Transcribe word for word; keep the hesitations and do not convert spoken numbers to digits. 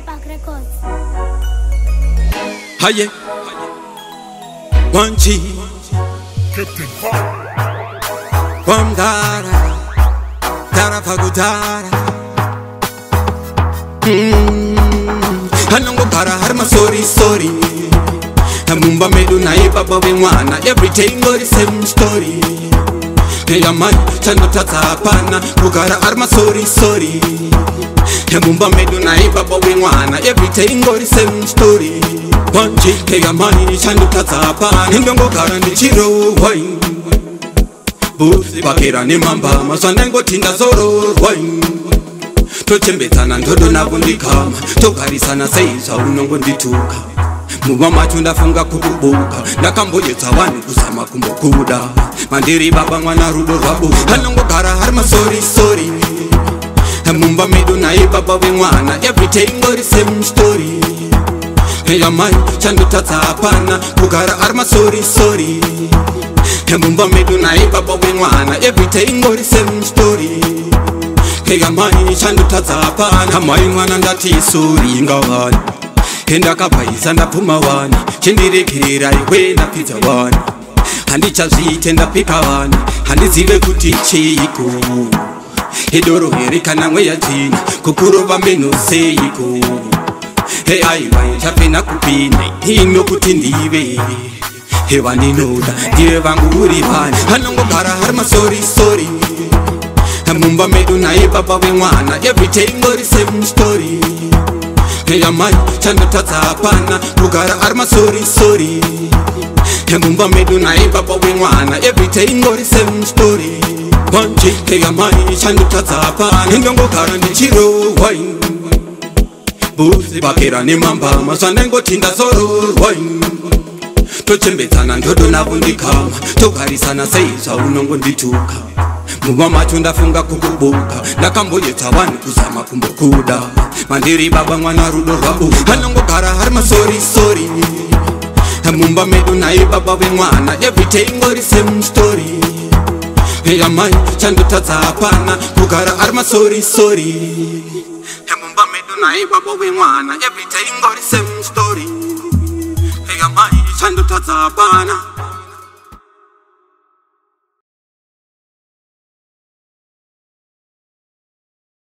Habbach Records. Haye, one G, VaMdara, Dara VaMdara. Hmm, Hanongo para harma sorry sorry. Mumba medu na ibaba wengwana. Every day ngo the same story. Neya man chano tata hapana kugara harma sorry sorry. Mumba medu na ibaba wengwana. Every day ngo the same story. Wanji neya man chano tata hapana ndongo gara ni chiro wine. Busi bakera ni mamba masana ngo tinda zoro wine. Tochembezana ndodo nabundikama togarisana seiza unongo ndituka. Muba macho ndafunga kukubuka ndakamboyetsa wani kusama kumbokuda mandiri baba mwana rudo rwabu hanongo gara harma sorry sorry. Mumba medu na ibaba wengwana. Every day ngo the same story. Heya mai chando tata hapana kugara harma sorry sorry. Mumba medu na ibaba wengwana. Every day ngo the same story. Heya mai chando tata hapana mai mwana ndati sorry ngawani. Kenda kapaisa ndapuma wani chindirekerera iwe ndapidza wani. Handichazviite ndapika wani handizive kuti cheiko. Hedoro here kana mweya dzina kukurova meno seiko. He aiwa chapena kupinda hino kuti ndive. He waninoda ndive vangu uri pani hanongo gara harma sorry sorry. Mumba medu na ibaba wengwana. Every day ngo the same story. Heya mai chando tata hapana kugara harma sorry sorry. Mumba medu na ibaba wengwana. Every day ngo the same story. Wanji heya mai chando tata hapana ndongo gara ni chiro wine. Busi bakera ni mamba masana ngo tinda zoro wine. Tochembezana ndodo nabundikama togarisana seiza unongo ndituka. Muba macho ndafunga kukubuka ndakamboyetsa wani kusama kumbokuda mandiri baba mwana rudo rwabu hanongo gara harma sorry sorry. Mumba medu na ibaba wengwana. Every day ngo the same story. Heya mai chando tata hapana kugara harma sorry sorry. Mumba medu na ibaba wengwana. Every day ngo the same story. Heya mai chando tata hapana.